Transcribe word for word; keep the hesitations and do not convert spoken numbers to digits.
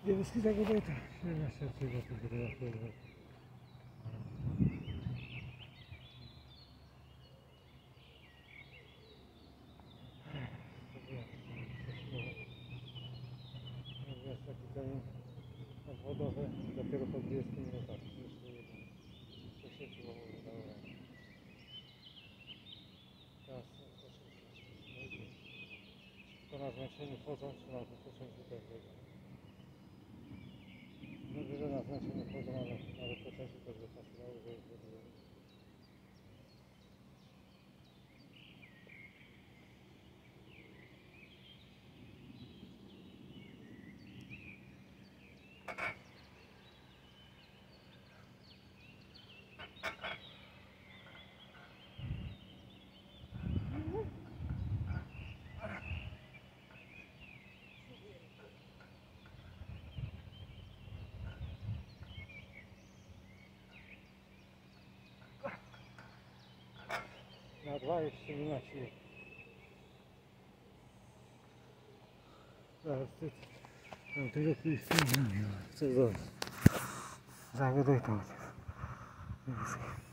Девушки так вот это. Я сейчас его фотографирую. Jest taki termin obwodowy dopiero po dwudziestu minutach. Jeszcze jeden. Przesieciło wydałem. Teraz szybko na zmęczeniu chodzą, czy na wypoczęciu też wiedzą. Dobrze, że na zmęczeniu chodzą, ale na wypoczęciu też by pasowało, że już wiedzą. Na dwa jeszcze nie ma siły. Zaraz ty tam tego kiedyś chcę zobaczyć. Zawiodaj tam.